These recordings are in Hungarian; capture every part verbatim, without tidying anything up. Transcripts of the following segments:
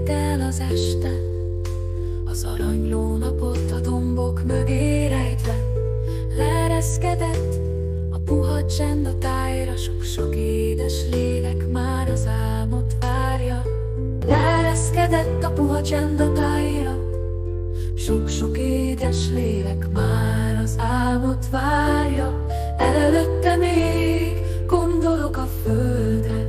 telt el az este, az aranyló napot a dombok mögé rejtve. Leereszkedett a puha csend a tájra, sok-sok édes lélek már az álmot várja. Leereszkedett a puha csend a tájra, sok-sok édes lélek már az álmot várja. Előtte még gondolok a földre,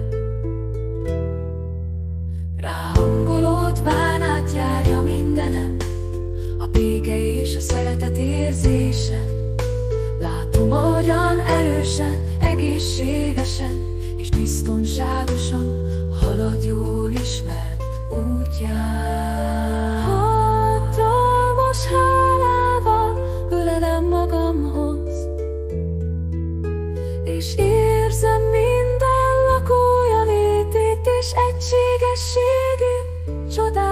ráhangolódván átjárja mindenem a béke és a szeretet érzése. Látom, ahogyan erősen, egészségesen és biztonságosan halad jól ismert útján. Hatalmas hálával ölelem magamhoz, és érzem minden lakója létét és egységességű csodát.